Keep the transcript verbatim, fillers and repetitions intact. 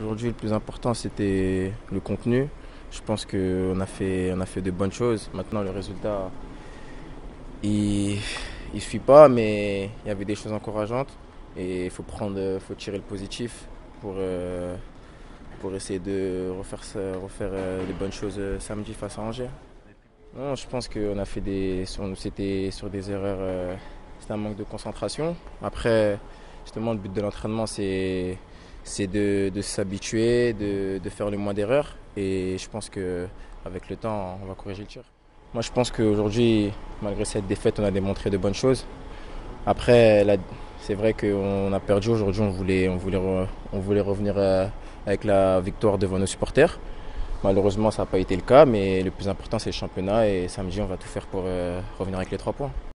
Aujourd'hui, le plus important, c'était le contenu. Je pense qu'on a fait, on a fait de bonnes choses. Maintenant, le résultat, il ne suit pas, mais il y avait des choses encourageantes. Et il faut prendre, faut tirer le positif pour, euh, pour essayer de refaire, ça- refaire euh, les bonnes choses euh, samedi face à Angers. Non, je pense qu'on a fait des, sur- c'était sur des erreurs, euh, c'était un manque de concentration. Après, justement, le but de l'entraînement, c'est, c'est de, de s'habituer, de, de faire le moins d'erreurs. Et je pense qu'avec le temps, on va corriger le tir. Moi, je pense qu'aujourd'hui, malgré cette défaite, on a démontré de bonnes choses. Après, la- c'est vrai qu'on a perdu aujourd'hui, on voulait, on voulait, re- on voulait revenir euh, avec la victoire devant nos supporters. Malheureusement, ça n'a pas été le cas, mais le plus important, c'est le championnat. Et samedi, on va tout faire pour euh, revenir avec les trois points.